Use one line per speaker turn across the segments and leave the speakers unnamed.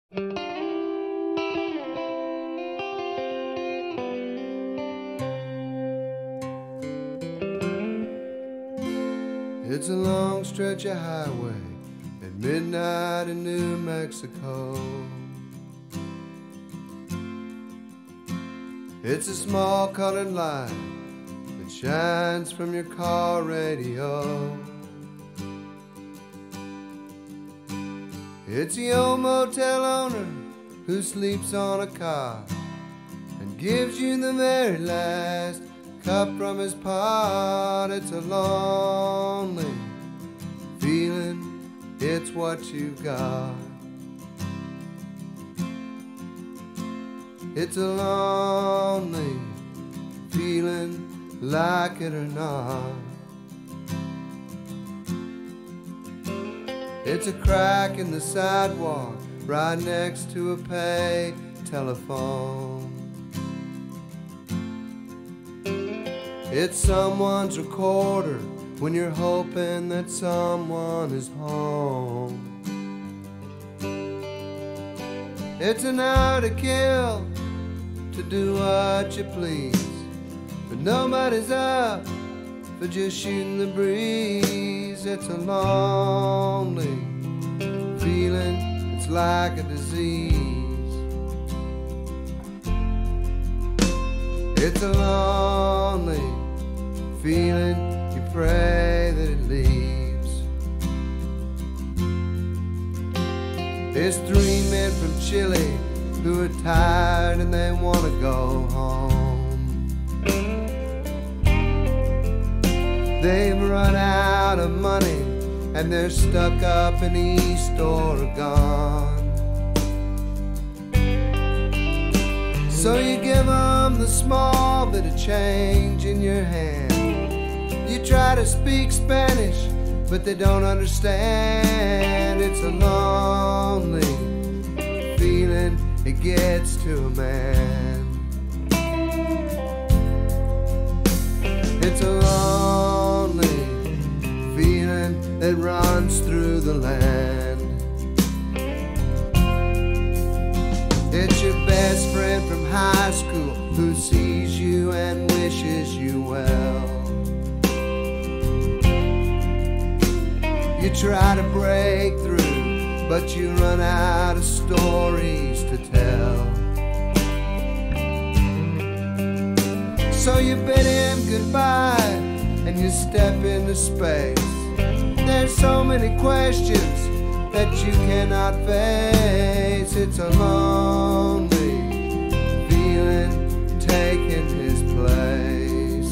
It's a long stretch of highway at midnight in New Mexico. It's a small colored light that shines from your car radio. It's the old motel owner who sleeps on a car and gives you the very last cup from his pot. It's a lonely feeling, it's what you've got. It's a lonely feeling, like it or not. It's a crack in the sidewalk right next to a pay telephone. It's someone's recorder when you're hoping that someone is home. It's an hour to kill, to do what you please, but nobody's up for just shooting the breeze. It's a lonely feeling, it's like a disease. It's a lonely feeling, you pray that it leaves. There's three men from Chile who are tired and they want to go home. They've run out of money and they're stuck up in East Oregon. So you give them the small bit of change in your hand. You try to speak Spanish, but they don't understand. It's a lonely feeling, it gets to a man. It's a lonely feeling that runs through the land. It's your best friend from high school who sees you and wishes you well. You try to break through, but you run out of stories to tell. So you bid him goodbye and you step into space. There's so many questions that you cannot face. It's a lonely feeling taking his place.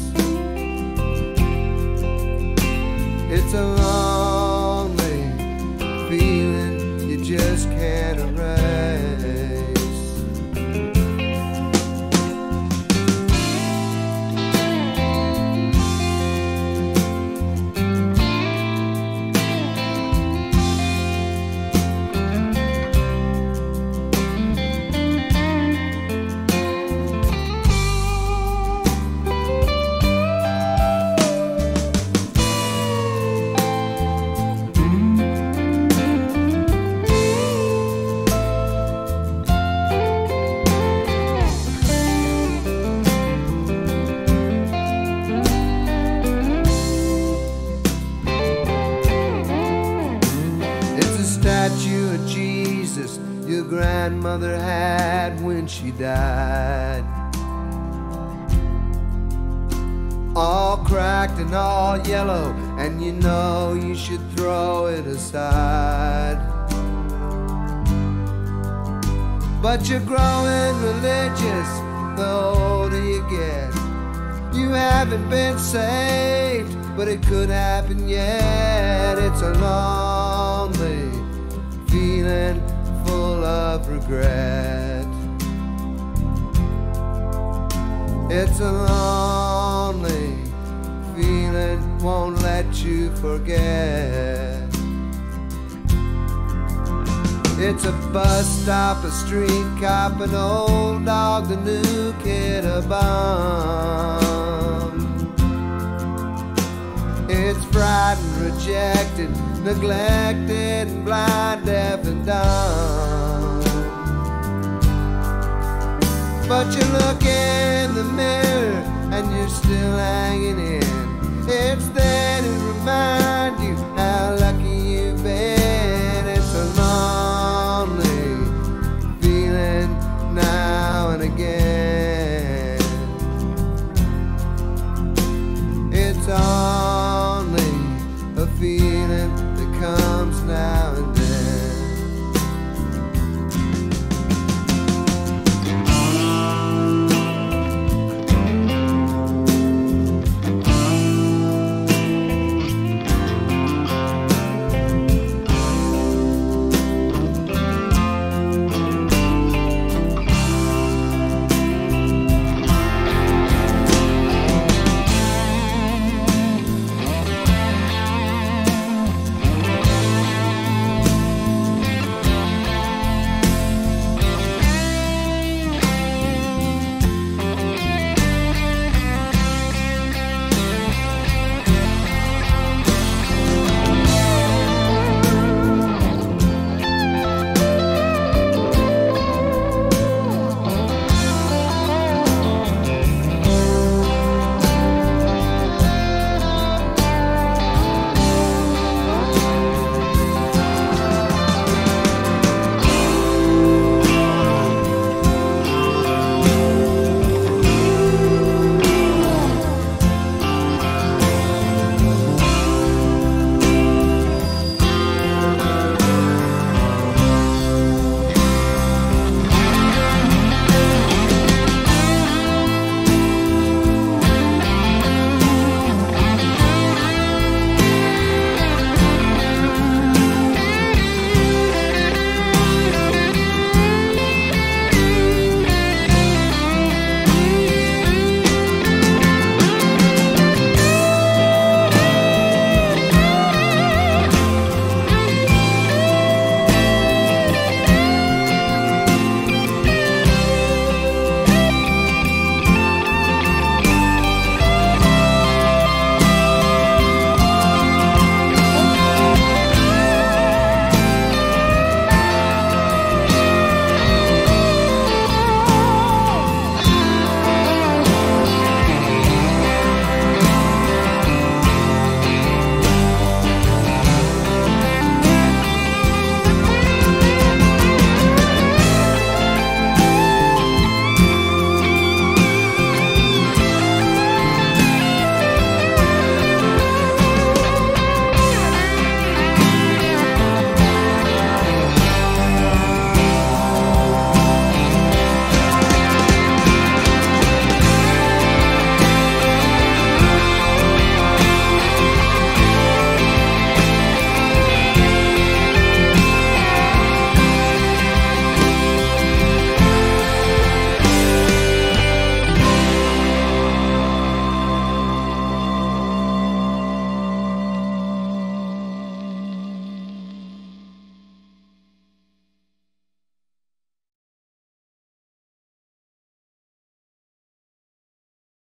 It's a lonely feeling you just can't erase. Statue of Jesus your grandmother had when she died, all cracked and all yellow, and you know you should throw it aside. But you're growing religious the older you get. You haven't been saved, but it could happen yet. It's a lonely feeling full of regret. It's a lonely feeling, won't let you forget. It's a bus stop, a street cop, an old dog, the new kid, a bum. It's frightened, rejected, neglected, and blind, deaf, and dumb. But you look in the mirror and you're still hanging in. It's there.